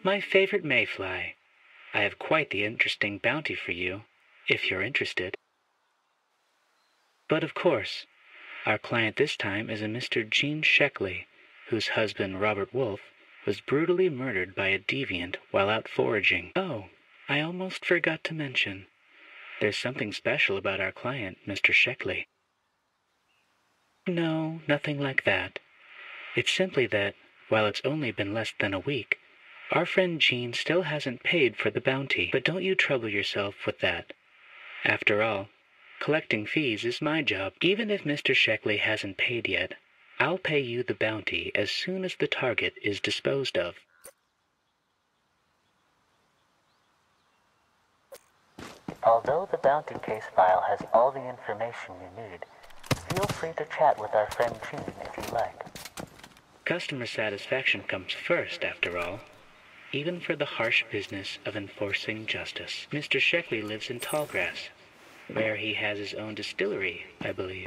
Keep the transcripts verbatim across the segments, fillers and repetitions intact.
My favorite mayfly. I have quite the interesting bounty for you, if you're interested. But of course, our client this time is a Mister Gene Sheckley, whose husband, Robert Wolfe, was brutally murdered by a deviant while out foraging. Oh, I almost forgot to mention. There's something special about our client, Mister Sheckley. No, nothing like that. It's simply that, while it's only been less than a week, our friend Gene still hasn't paid for the bounty. But don't you trouble yourself with that. After all, collecting fees is my job. Even if Mister Sheckley hasn't paid yet, I'll pay you the bounty as soon as the target is disposed of. Although the bounty case file has all the information you need, feel free to chat with our friend Gene if you like. Customer satisfaction comes first, after all, even for the harsh business of enforcing justice. Mister Sheckley lives in Tallgrass, where he has his own distillery, I believe.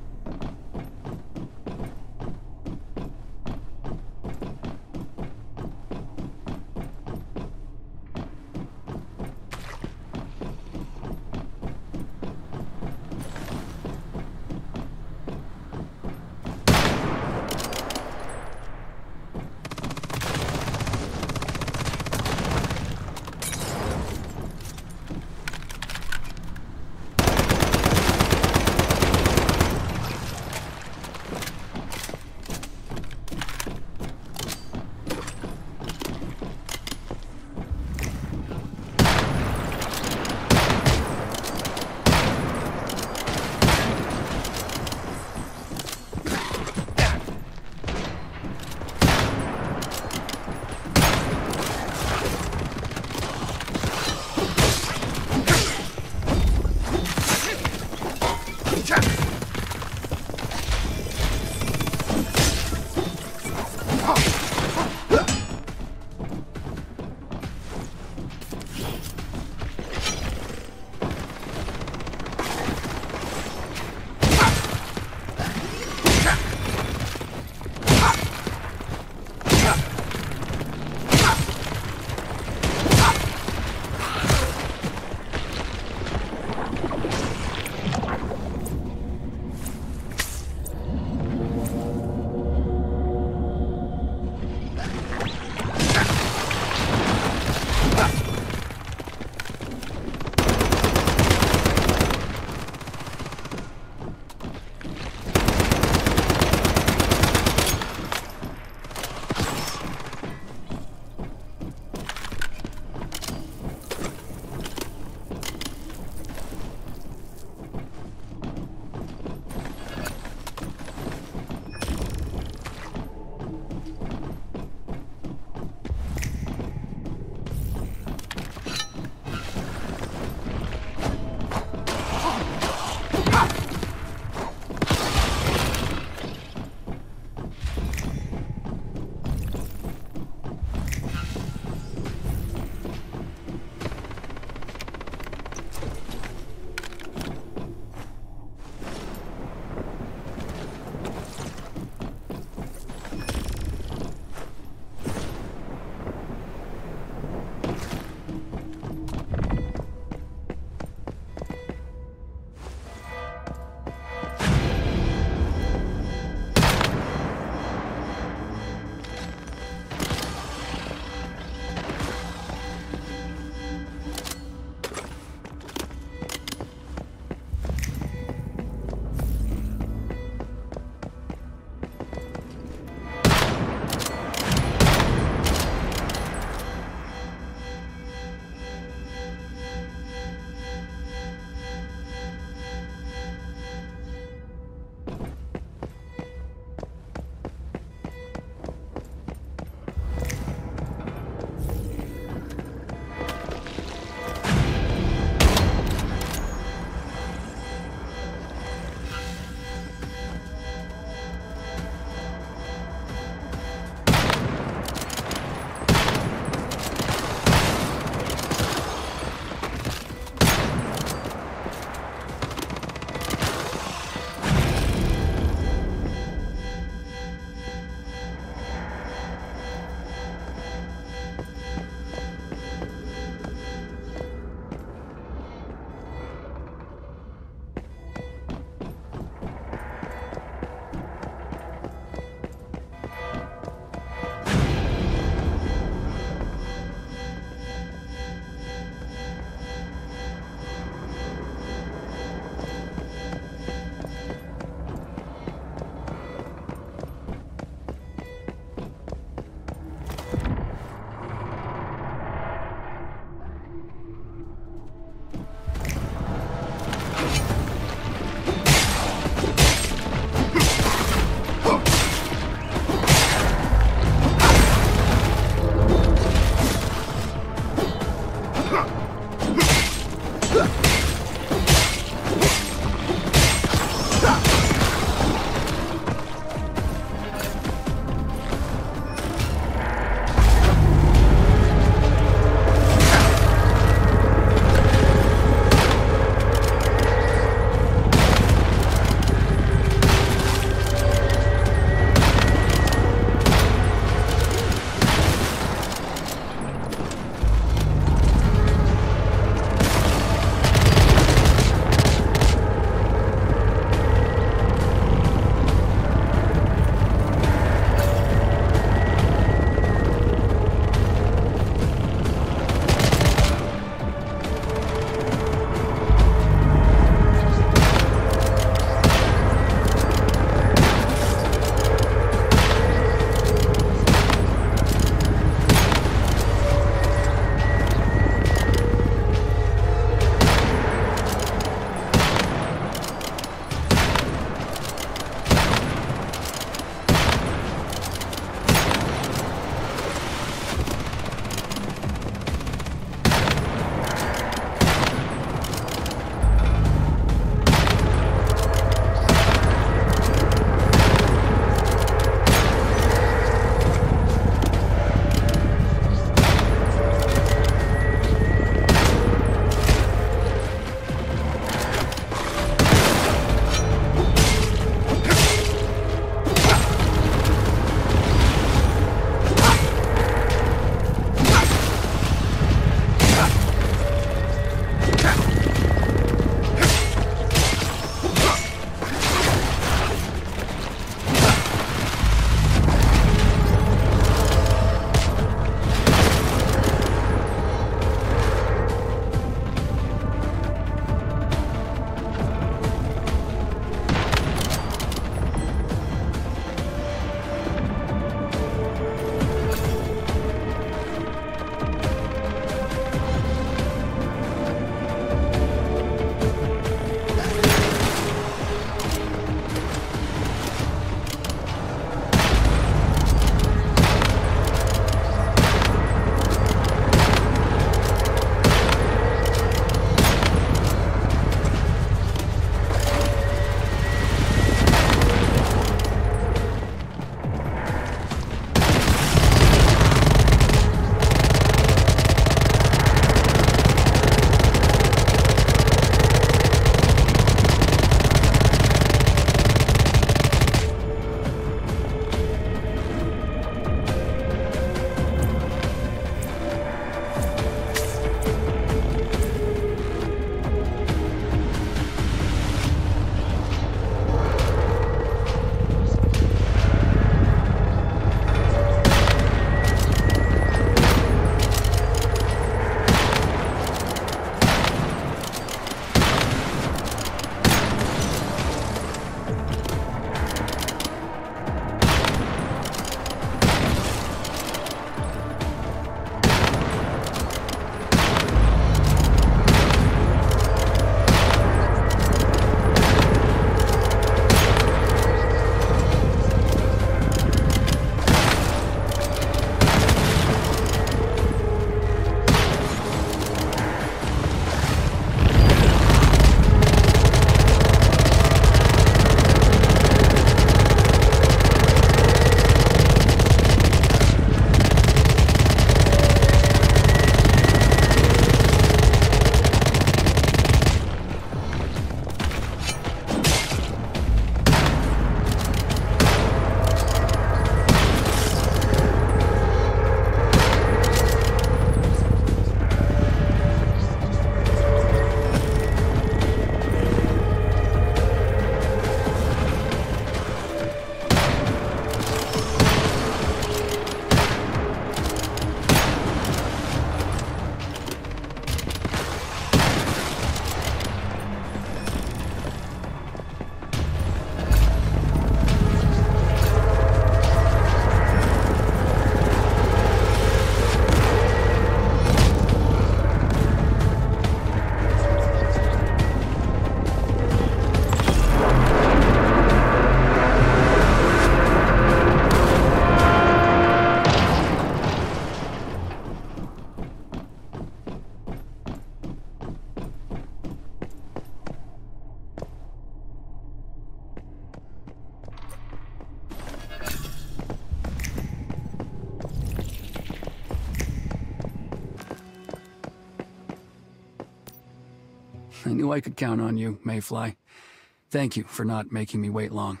I knew I could count on you, Mayfly. Thank you for not making me wait long.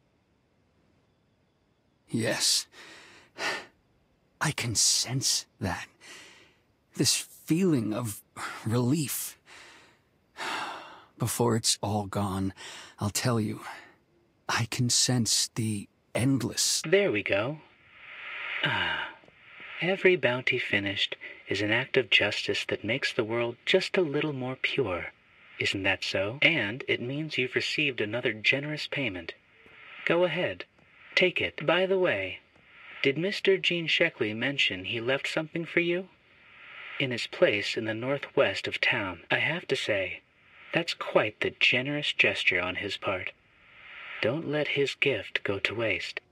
Yes. I can sense that. This feeling of relief. Before it's all gone, I'll tell you, I can sense the endless... There we go. Ah. Every bounty finished is an act of justice that makes the world just a little more pure. Isn't that so? And it means you've received another generous payment. Go ahead. Take it. By the way, did Mister Gene Sheckley mention he left something for you? In his place in the northwest of town. I have to say, that's quite the generous gesture on his part. Don't let his gift go to waste.